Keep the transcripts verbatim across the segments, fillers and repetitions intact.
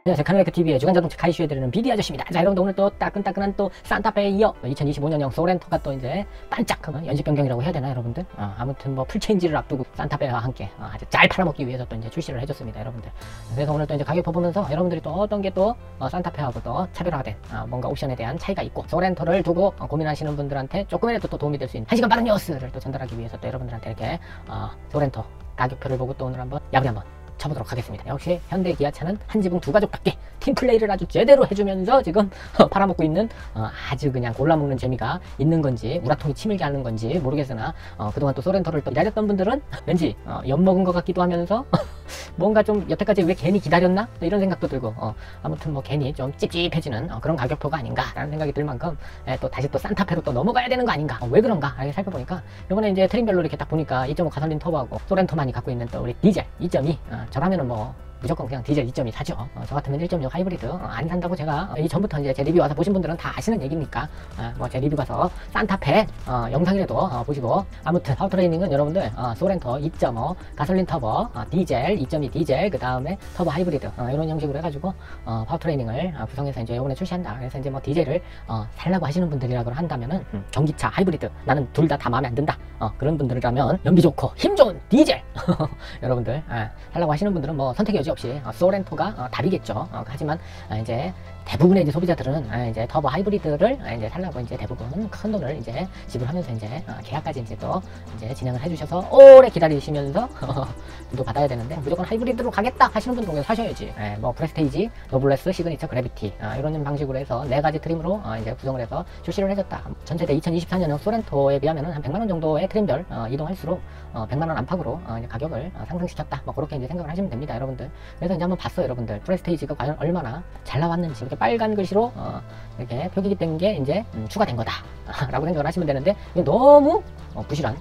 안녕하세요. 카노레크티비의 주간자동차 가이슈해드리는 비디 아저씨입니다. 자, 여러분들 오늘 또 따끈따끈한 또 산타페에 이어 이천이십오 년형 소렌토가 또 이제 반짝 연식 변경이라고 해야 되나 여러분들? 어, 아무튼 뭐 풀체인지를 앞두고 산타페와 함께 어, 아주 잘 팔아먹기 위해서 또 이제 출시를 해줬습니다, 여러분들. 그래서 오늘 또 이제 가격 보면서 여러분들이 또 어떤 게 또 어, 산타페하고 또 차별화된 어, 뭔가 옵션에 대한 차이가 있고 소렌토를 두고 어, 고민하시는 분들한테 조금이라도 또 도움이 될 수 있는 한 시간 빠른 뉴스를 또 전달하기 위해서 또 여러분들한테 이렇게 어, 소렌토 가격표를 보고 또 오늘 한번 야구리 한번 쳐보도록 하겠습니다. 역시 현대 기아차는 한 지붕 두 가족답게 팀플레이를 아주 제대로 해주면서 지금 팔아먹고 있는 어, 아주 그냥 골라먹는 재미가 있는 건지 우라통이 치밀게 하는 건지 모르겠으나 어, 그동안 또 소렌토를 또 기다렸던 분들은 왠지 어, 엿먹은 것 같기도 하면서 뭔가 좀 여태까지 왜 괜히 기다렸나? 이런 생각도 들고 어, 아무튼 뭐 괜히 좀 찝찝해지는 어, 그런 가격표가 아닌가 라는 생각이 들 만큼 에, 또 다시 또 산타페로 또 넘어가야 되는 거 아닌가? 어, 왜 그런가? 이렇게 살펴보니까 이번에 이제 트림별로 이렇게 딱 보니까 이 점 오 가솔린 터보하고 소렌토만이 갖고 있는 또 우리 디젤 이 점 이 어, 저라면은 뭐 무조건 그냥 디젤 이 점 이 사죠. 어, 저 같으면 일 점 육 하이브리드 어, 안 산다고 제가 어, 이 전부터 이제 제 리뷰 와서 보신 분들은 다 아시는 얘기니까 어, 뭐 제 리뷰 가서 산타페 어, 영상이라도 어, 보시고 아무튼 파워트레이닝은 여러분들 어, 소렌토 이 점 오 가솔린 터보 어, 디젤 이 점 이 디젤 그 다음에 터보 하이브리드 어, 이런 형식으로 해가지고 어, 파워트레이닝을 어, 구성해서 이제 이번에 출시한다. 그래서 이제 뭐 디젤을 어, 살라고 하시는 분들이라고 한다면은 음, 전기차 하이브리드 나는 둘 다 다 마음에 안 든다. 어, 그런 분들이라면 연비 좋고 힘 좋은 디젤 여러분들 아, 살라고 하시는 분들은 뭐 선택의 여지 없이 어, 소렌토가 어, 답이겠죠. 어, 하지만 어, 이제 대부분의 이제 소비자들은 어, 이제 터보 하이브리드를 어, 이제 살라고 이제 대부분 큰 돈을 이제 지불하면서 이제 어, 계약까지 이제 또 이제 진행을 해주셔서 오래 기다리시면서 또 받아야 되는데 무조건 하이브리드로 가겠다 하시는 분들은 사셔야지. 예, 뭐 프레스테이지, 노블레스, 시그니처, 그래비티 어, 이런 방식으로 해서 네 가지 트림으로 어, 이제 구성을 해서 출시를 해줬다. 전세대 이천이십사 년형 소렌토에 비하면은 한 백만 원 정도의 트림별 어, 이동할수록 어, 백만 원 안팎으로 어, 이제 가격을 어, 상승시켰다. 뭐 그렇게 이제 생각을 하시면 됩니다, 여러분들. 그래서 이제 한번 봤어요, 여러분들. 프레스테이지가 과연 얼마나 잘 나왔는지 이렇게 빨간 글씨로 어, 이렇게 표기가 된 게 이제 음, 추가된 거다 라고 생각을 하시면 되는데 이게 너무 어, 부실한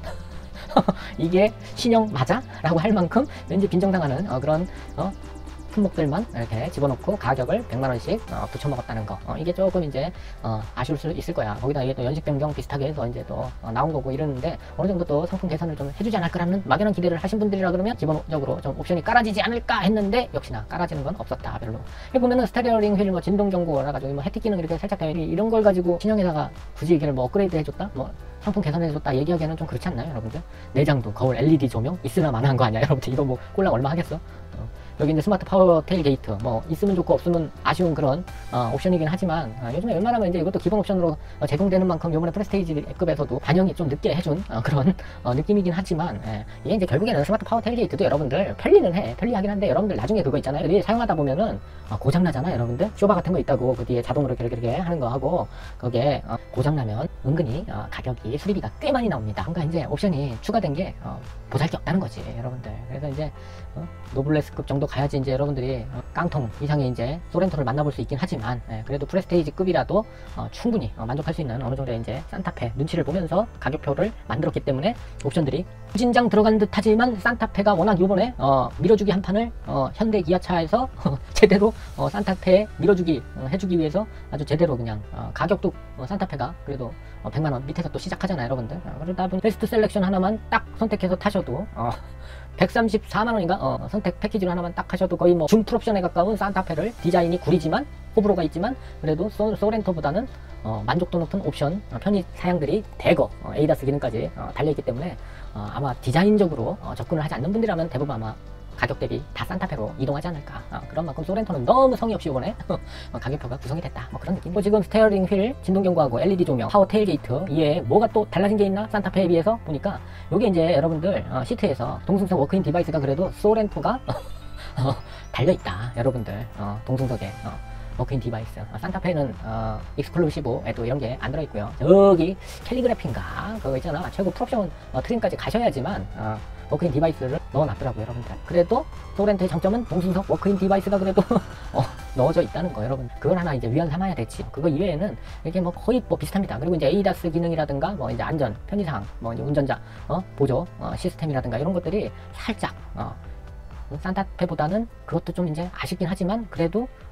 이게 신형 맞아? 라고 할 만큼 왠지 빈정당하는 어, 그런 어, 품목들만 이렇게 집어넣고 가격을 백만 원씩 어, 붙여 먹었다는 거. 어, 이게 조금 이제 어, 아쉬울 수 있을 거야. 거기다 이게 또 연식 변경 비슷하게 해서 이제 또 어, 나온 거고 이러는데 어느 정도 또 상품 개선을 좀 해주지 않을까라는 막연한 기대를 하신 분들이라 그러면 기본적으로 좀 옵션이 깔아지지 않을까 했는데 역시나 깔아지는 건 없었다, 별로. 여기 보면은 스테리오링 휠 뭐 진동 경고라 가지고 뭐 혜택 기능 이렇게 살짝 되어 이런 걸 가지고 신형에다가 굳이 이걸 뭐 업그레이드 해줬다, 뭐 상품 개선해줬다 얘기하기에는 좀 그렇지 않나요, 여러분들? 내장도 거울 엘이디 조명 있으나 마나한 거 아니야, 여러분들? 이거 뭐 꼴랑 얼마 하겠어? 어. 여기 이제 스마트 파워 테일 게이트 뭐 있으면 좋고 없으면 아쉬운 그런 어, 옵션이긴 하지만 어, 요즘에 웬만하면 이제 이것도 기본 옵션으로 어, 제공되는 만큼 요번에 프레스테이지급에서도 반영이 좀 늦게 해준 어, 그런 어, 느낌이긴 하지만 예, 이게 이제 결국에는 스마트 파워 테일 게이트도 여러분들 편리는 해 편리하긴 한데 여러분들 나중에 그거 있잖아요. 이게 사용하다 보면은 어, 고장나잖아, 여러분들. 쇼바 같은 거 있다고 그 뒤에 자동으로 이렇게 이렇게 하는 거 하고 그게 어, 고장나면 은근히 어, 가격이 수리비가 꽤 많이 나옵니다. 그러니까 이제 옵션이 추가된 게 어, 보잘게 없다는 거지, 여러분들. 그래서 이제 어, 노블레스급 정도 가야지 이제 여러분들이 어, 깡통 이상의 이제 소렌토를 만나볼 수 있긴 하지만 예, 그래도 프레스테이지급이라도 어, 충분히 어, 만족할 수 있는 어느 정도의 이제 산타페 눈치를 보면서 가격표를 만들었기 때문에 옵션들이 후진장 들어간 듯 하지만 산타페가 워낙 요번에 어, 밀어주기 한 판을 어, 현대 기아차에서 제대로 어, 산타페에 밀어주기 어, 해주기 위해서 아주 제대로 그냥 어, 가격도 어, 산타페가 그래도 어, 백만 원 밑에서 또 시작하잖아요, 여러분들. 어, 그러다 보니 베스트 셀렉션 하나만 딱 선택해서 타셔도 어, 백삼십사만 원인가 어, 선택 패키지로 하나만 딱 하셔도 거의 뭐 중 풀옵션에 가까운 산타페를 디자인이 구리지만 호불호가 있지만 그래도 소, 소렌토보다는 어, 만족도 높은 옵션 어, 편의 사양들이 대거 어, 에이다스 기능까지 어, 달려있기 때문에 어, 아마 디자인적으로 어, 접근을 하지 않는 분들이라면 대부분 아마 가격 대비 다 산타페로 이동하지 않을까. 어, 그런 만큼 소렌토는 너무 성의 없이 이번에 어, 가격표가 구성이 됐다, 뭐 그런 느낌. 뭐 지금 스티어링 휠 진동 경고하고 엘이디 조명, 파워 테일게이트 이외에 뭐가 또 달라진 게 있나 산타페에 비해서 보니까 요게 이제 여러분들 어, 시트에서 동승석 워크인 디바이스가 그래도 소렌토가 어, 달려있다, 여러분들. 어, 동승석에 어, 워크인 디바이스. 어, 산타페는 어, 익스클루시브에도 이런 게 안 들어있고요. 여기 캘리그래피인가 그거 있잖아, 최고 풀옵션 어, 트림까지 가셔야지만 어, 워크인 디바이스를 넣어놨더라고요, 여러분들. 그래도 소렌토의 장점은 동승석 워크인 디바이스가 그래도 어, 넣어져 있다는 거, 여러분. 그걸 하나 이제 위안 삼아야 되지. 그거 이외에는 이게 뭐 거의 뭐 비슷합니다. 그리고 이제 에이다스 기능이라든가 뭐 이제 안전 편의상 뭐 이제 운전자 어, 보조 어, 시스템이라든가 이런 것들이 살짝 어, 산타페보다는 그것도 좀 이제 아쉽긴 하지만 그래도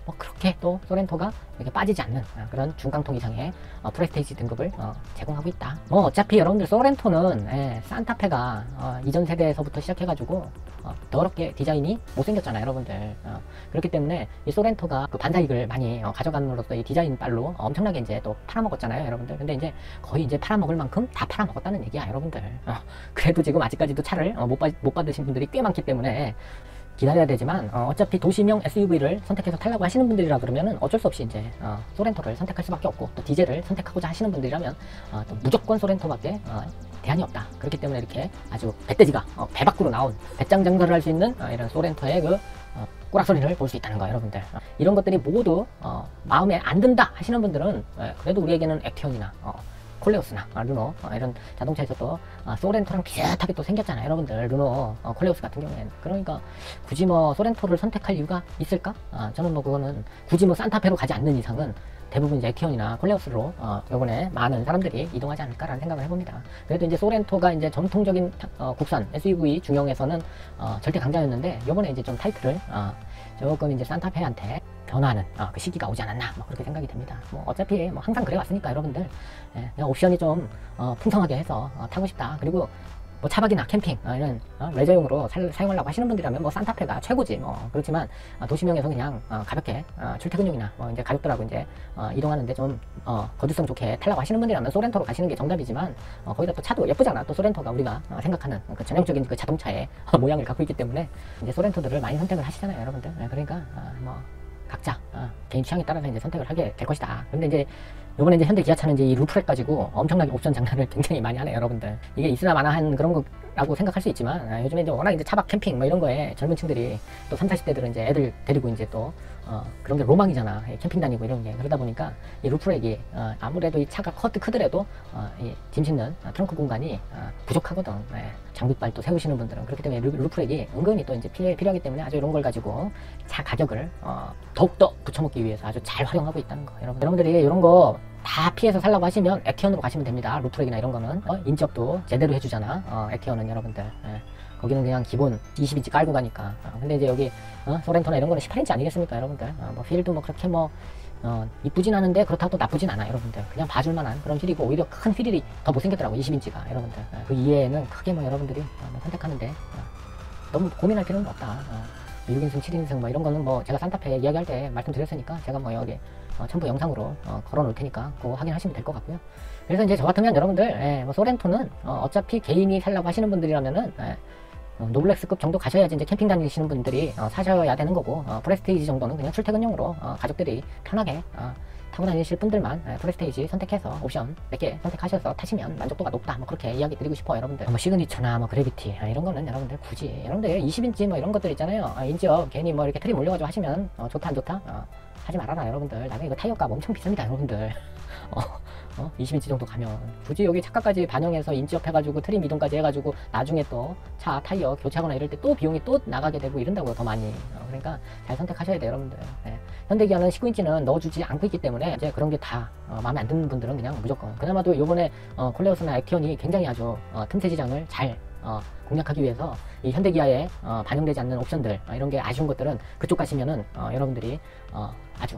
뭐 그렇게 또 소렌토가 이렇게 빠지지 않는 어, 그런 중강통 이상의 어, 프레스테이지 등급을 어, 제공하고 있다. 뭐 어차피 여러분들 소렌토는 예, 산타페가 어, 이전 세대에서부터 시작해가지고 어, 더럽게 디자인이 못생겼잖아요 여러분들. 어, 그렇기 때문에 이 소렌토가 그 반사익을 많이 어, 가져감으로써 이 디자인 빨로 엄청나게 이제 또 팔아먹었잖아요 여러분들. 근데 이제 거의 이제 팔아먹을 만큼 다 팔아먹었다는 얘기야 여러분들. 어, 그래도 지금 아직까지도 차를 어, 못, 받, 못 받으신 분들이 꽤 많기 때문에 기다려야 되지만 어, 어차피 도시명 에스유브이를 선택해서 타려고 하시는 분들이라 그러면은 어쩔 수 없이 이제 어, 소렌토를 선택할 수밖에 없고, 또 디젤을 선택하고자 하시는 분들이라면 어, 또 무조건 소렌토밖에 어, 대안이 없다. 그렇기 때문에 이렇게 아주 배돼지가 어, 배 밖으로 나온 배짱 장사를 할 수 있는 어, 이런 소렌토의 그 어, 꼬락소리를 볼 수 있다는 거 여러분들. 어, 이런 것들이 모두 어, 마음에 안 든다 하시는 분들은 예, 그래도 우리에게는 액티온이나 어, 콜레오스나 아, 르노 어, 이런 자동차에서 또 아, 소렌토랑 비슷하게 또 생겼잖아요 여러분들. 르노 어, 콜레오스 같은 경우에는. 그러니까 굳이 뭐 소렌토를 선택할 이유가 있을까? 아, 저는 뭐 그거는 굳이 뭐 산타페로 가지 않는 이상은 대부분 이제 액티온이나 콜레오스로 어, 요번에 많은 사람들이 이동하지 않을까라는 생각을 해봅니다. 그래도 이제 소렌토가 이제 전통적인 어, 국산 에스유브이 중형에서는 어, 절대 강자였는데 요번에 이제 좀 타이틀을 어, 조금 이제 산타페한테 변화하는 어, 그 시기가 오지 않았나 뭐 그렇게 생각이 됩니다. 뭐 어차피 뭐 항상 그래 왔으니까 여러분들 예, 그냥 옵션이 좀 어, 풍성하게 해서 어, 타고 싶다. 그리고 뭐 차박이나 캠핑 어, 이런 어, 레저용으로 사, 사용하려고 하시는 분들이라면 뭐 산타페가 최고지 뭐. 그렇지만 어, 도시명에서 그냥 어, 가볍게 어, 출퇴근용이나 뭐 이제 가족들하고 이제 어, 이동하는데 좀 어, 거주성 좋게 타려고 하시는 분들이라면 소렌토로 가시는 게 정답이지만 어, 거기다 또 차도 예쁘잖아. 또 소렌토가 우리가 어, 생각하는 그 전형적인 그 자동차의 어, 모양을 갖고 있기 때문에 이제 소렌토들을 많이 선택을 하시잖아요 여러분들. 예, 그러니까 어, 뭐 각자 어, 개인 취향에 따라서 이제 선택을 하게 될 것이다. 근데 이제 요번에 이제 현대 기아차는 이제 이 루프렉 가지고 엄청나게 옵션 장난을 굉장히 많이 하네요 여러분들. 이게 있으나 마나한 그런 거라고 생각할 수 있지만 아, 요즘에 이제 워낙 이제 차박 캠핑 뭐 이런 거에 젊은 층들이 또 삼, 사십 대들은 이제 애들 데리고 이제 또 어, 그런 게 로망이잖아. 캠핑 다니고 이런 게. 그러다 보니까 이 루프렉이 어, 아무래도 이 차가 커트 크더라도 어, 이 짐 싣는 어, 트렁크 공간이 어, 부족하거든. 네. 장비빨 또 세우시는 분들은. 그렇기 때문에 루, 루프렉이 은근히 또 이제 필요, 필요하기 때문에 아주 이런 걸 가지고 차 가격을 어, 더욱더 붙여먹기 위해서 아주 잘 활용하고 있다는 거. 여러분, 여러분들이 이런 거 다 피해서 살라고 하시면 액티온으로 가시면 됩니다. 루프렉이나 이런 거는 어, 인적도 제대로 해주잖아. 어, 액티온은 여러분들. 예. 거기는 그냥 기본 이십 인치 깔고 가니까. 어, 근데 이제 여기 어, 소렌토나 이런 거는 십팔 인치 아니겠습니까 여러분들. 어, 뭐 휠도 뭐 그렇게 뭐 어, 이쁘진 않은데 그렇다고 또 나쁘진 않아 여러분들. 그냥 봐줄만한 그런 휠이고, 오히려 큰 휠이 더 못생겼더라고 이십 인치가 여러분들. 어, 그 이외에는 크게 뭐 여러분들이 어, 뭐 선택하는데 어, 너무 고민할 필요는 없다. 어, 육 인승, 칠 인승 뭐 이런 거는 뭐 제가 산타페 이야기할 때 말씀드렸으니까 제가 뭐 여기 어, 첨부 영상으로 어, 걸어 놓을 테니까 그거 확인하시면 될 것 같고요. 그래서 이제 저 같으면 여러분들 예, 뭐 소렌토는 어, 어차피 개인이 살라고 하시는 분들이라면은 예, 어, 노블렉스급 정도 가셔야지 이제 캠핑 다니시는 분들이 어, 사셔야 되는 거고, 어, 프레스테이지 정도는 그냥 출퇴근용으로 어, 가족들이 편하게 어, 타고 다니실 분들만 예, 프레스테이지 선택해서 옵션 몇 개 선택하셔서 타시면 만족도가 높다. 뭐 그렇게 이야기 드리고 싶어요 여러분들. 어, 뭐 시그니처나 뭐 그래비티 아, 이런 거는 여러분들 굳이 여러분들 이십 인치 뭐 이런 것들 있잖아요. 아, 인지업 괜히 뭐 이렇게 트림 올려가지고 하시면 어, 좋다 안 좋다 어, 하지 말아라 여러분들. 나중에 이거 타이어 값 엄청 비쌉니다 여러분들. 어, 어, 이십 인치 정도 가면 굳이 여기 차가까지 반영해서 인지업 해가지고 트림 이동까지 해가지고 나중에 또 차 타이어 교체하거나 이럴 때 또 비용이 또 나가게 되고 이런다고요 더 많이. 어, 그러니까 잘 선택하셔야 돼요 여러분들. 네. 현대기아는 십구 인치는 넣어주지 않고 있기 때문에 이제 그런 게 다 어, 마음에 안 드는 분들은 그냥 무조건. 그나마도 요번에 어, 콜레오스나 액티온이 굉장히 아주 어, 틈새 시장을 잘 어, 공략하기 위해서 이 현대기아에 어, 반영되지 않는 옵션들 어, 이런 게 아쉬운 것들은 그쪽 가시면은 어, 여러분들이 어, 아주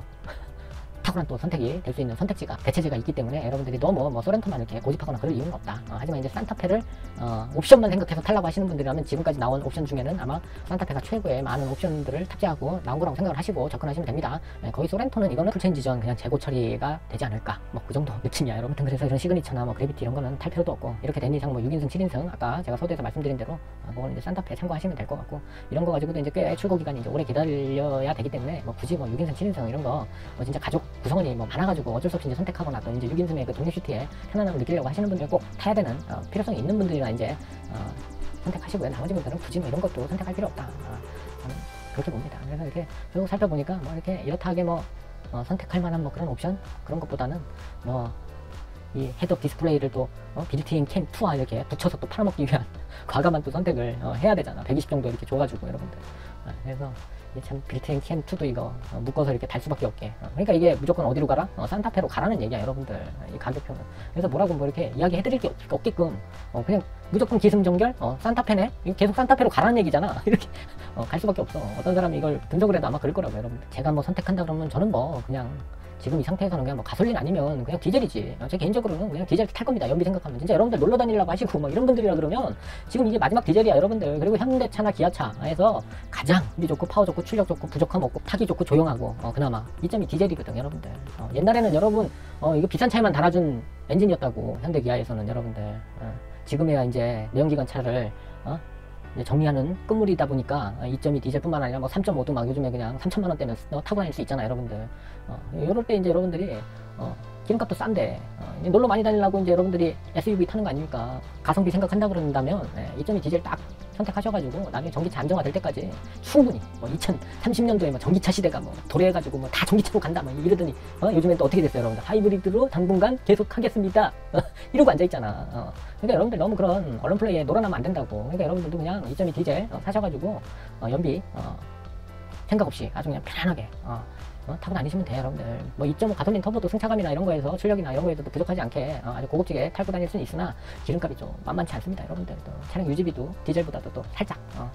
탁월한 또 선택이 될 수 있는 선택지가, 대체제가 있기 때문에 여러분들이 너무 뭐 소렌토만 이렇게 고집하거나 그럴 이유는 없다. 어, 하지만 이제 산타페를 어, 옵션만 생각해서 타려고 하시는 분들이라면 지금까지 나온 옵션 중에는 아마 산타페가 최고의 많은 옵션들을 탑재하고 나온 거라고 생각을 하시고 접근하시면 됩니다. 네, 거의 소렌토는 이거는 풀체인지 전 그냥 재고 처리가 되지 않을까, 뭐 그 정도 느낌이야 여러분. 그래서 이런 시그니처나 뭐 그래비티 이런 거는 탈 필요도 없고, 이렇게 된 이상 뭐 육 인승, 칠 인승 아까 제가 소개에서 말씀드린 대로 어, 그거는 이제 산타페 참고하시면 될 것 같고, 이런 거 가지고도 이제 꽤 출고 기간이 이제 오래 기다려야 되기 때문에 뭐 굳이 뭐 육 인승, 칠 인승 이런 거 뭐 진짜 가족 구성원이 뭐 많아가지고 어쩔 수 없이 이제 선택하거나 또 이제 육 인승의 그 독립 시트에 편안함을 느끼려고 하시는 분들, 꼭 타야 되는 어, 필요성이 있는 분들이나 이제 어, 선택하시고요. 나머지 분들은 굳이 뭐 이런 것도 선택할 필요 없다. 어, 저는 그렇게 봅니다. 그래서 이렇게 쭉 살펴보니까 뭐 이렇게 이렇다하게 뭐 어, 선택할 만한 뭐 그런 옵션 그런 것보다는 뭐 이 헤드업 디스플레이를 또 어, 빌트인 캠 투와 이렇게 붙여서 또 팔아먹기 위한 과감한 또 선택을 어, 해야 되잖아. 백이십 정도 이렇게 줘가지고 여러분들 어, 그래서 이게 참 빌트인 티엠투도 이거 어, 묶어서 이렇게 달 수밖에 없게. 어, 그러니까 이게 무조건 어디로 가라? 어, 산타페로 가라는 얘기야, 여러분들. 이 가격표는. 그래서 뭐라고 뭐 이렇게 이야기 해드릴 게 없, 없게끔 어, 그냥 무조건 기승전결 어, 산타페네. 이거 계속 산타페로 가라는 얘기잖아. 이렇게 어, 갈 수밖에 없어. 어떤 사람이 이걸 분석을 해도 아마 그럴 거라고, 여러분들. 제가 뭐 선택한다 그러면 저는 뭐 그냥 지금 이 상태에서는 그냥 뭐 가솔린 아니면 그냥 디젤이지. 제 개인적으로는 그냥 디젤 탈 겁니다. 연비 생각하면. 진짜 여러분들 놀러 다니려고 하시고 뭐 이런 분들이라 그러면 지금 이게 마지막 디젤이야, 여러분들. 그리고 현대차나 기아차에서 가장 연비 좋고 파워 좋고 출력 좋고 부족함 없고 타기 좋고 조용하고 어, 그나마 이 점이 디젤이거든, 여러분들. 어, 옛날에는 여러분 어, 이거 비싼 차에만 달아준 엔진이었다고, 현대 기아에서는, 여러분들. 어, 지금에야 이제 내연기관 차를 어? 이제 정리하는 끝물이다 보니까 이 점 이 디젤뿐만 아니라 뭐 삼 점 오도 막 요즘에 그냥 삼천만 원대면 어, 타고 다닐 수 있잖아, 여러분들. 어, 이럴 때 이제 여러분들이 어, 기름값도 싼데 어, 놀러 많이 다니려고 이제 여러분들이 에스유브이 타는 거 아닙니까? 가성비 생각한다 그런다면 네, 이 점 이 디젤 딱 선택하셔가지고 나중에 전기차 안정화될 때까지 충분히 뭐 이천삼십 년도에 뭐 전기차 시대가 뭐 도래해가지고 뭐 다 전기차로 간다 뭐 이러더니 어, 요즘엔 또 어떻게 됐어요, 여러분들? 하이브리드로 당분간 계속 하겠습니다. 이러고 앉아있잖아. 어. 그러니까 여러분들 너무 그런 언론 플레이에 놀아나면 안 된다고. 그러니까 여러분들도 그냥 이 점 이 디젤 어, 사셔가지고 어, 연비 어, 생각 없이 아주 그냥 편안하게 어, 어, 타고 다니시면 돼요, 여러분들. 뭐 이 점 오 가솔린 터보도 승차감이나 이런 거에서 출력이나 이런 거에서도 부족하지 않게 어, 아주 고급지게 탈고 다닐 수는 있으나 기름값이 좀 만만치 않습니다, 여러분들. 또 차량 유지비도 디젤보다도 또 살짝 어, 어,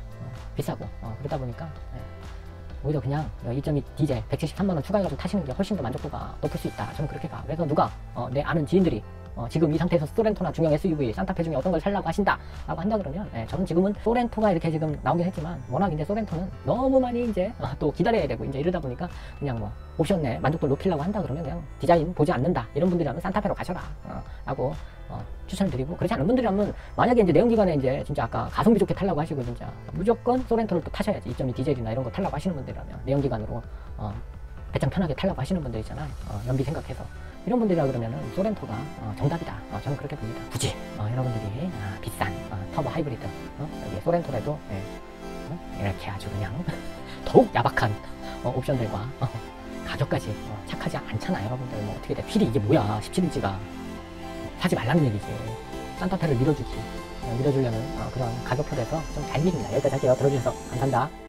비싸고 어, 그러다 보니까 예. 오히려 그냥 이 점 이 디젤 백칠십삼만 원 추가해가지고 타시는 게 훨씬 더 만족도가 높을 수 있다, 저는 그렇게 봐. 그래서 누가 어, 내 아는 지인들이 어, 지금 이 상태에서 소렌토나 중형 에스유브이, 산타페 중에 어떤 걸 살라고 하신다 라고 한다 그러면 예, 저는 지금은 소렌토가 이렇게 지금 나오긴 했지만 워낙 이제 소렌토는 너무 많이 이제 어, 또 기다려야 되고 이제 이러다 보니까 그냥 뭐 옵션 내 만족도를 높이려고 한다 그러면 그냥 디자인 보지 않는다 이런 분들이라면 산타페로 가셔라 어, 라고 어, 추천을 드리고, 그렇지 않은 분들이라면 만약에 이제 내연기관에 이제 진짜 아까 가성비 좋게 타려고 하시고 진짜 무조건 소렌토를 또 타셔야지. 이 점 이 디젤이나 이런 거 타려고 하시는 분들이라면 내연기관으로 어, 배짱 편하게 타려고 하시는 분들 있잖아요. 어, 연비 생각해서 이런 분들이라 그러면은 소렌토가 어, 정답이다. 어, 저는 그렇게 봅니다. 굳이 어, 여러분들이 어, 비싼 어, 터보 하이브리드 어, 여기 소렌토라도 예, 어, 이렇게 아주 그냥 더욱 야박한 어, 옵션들과 어, 가격까지 어, 착하지 않잖아, 여러분들. 뭐 어떻게 돼? 휠이 이게 뭐야? 십칠 인치가 사지 말라는 얘기지. 산타페를 밀어주지. 어, 밀어주려는 어, 그런 가격표에서 좀 잘 밀립니다. 여기까지 할게요. 들어주셔서 감사합니다.